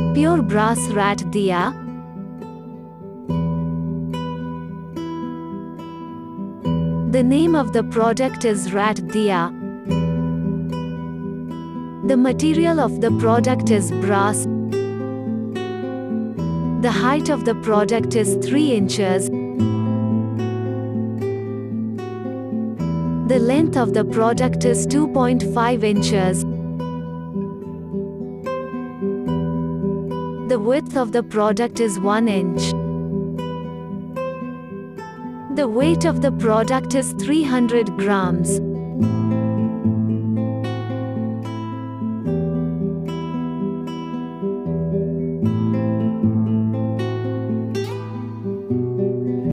Pure brass rat diya. The name of the product is rat diya. The material of the product is brass. The height of the product is 3 inches. The length of the product is 2.5 inches. The width of the product is 1 inch. The weight of the product is 300 grams.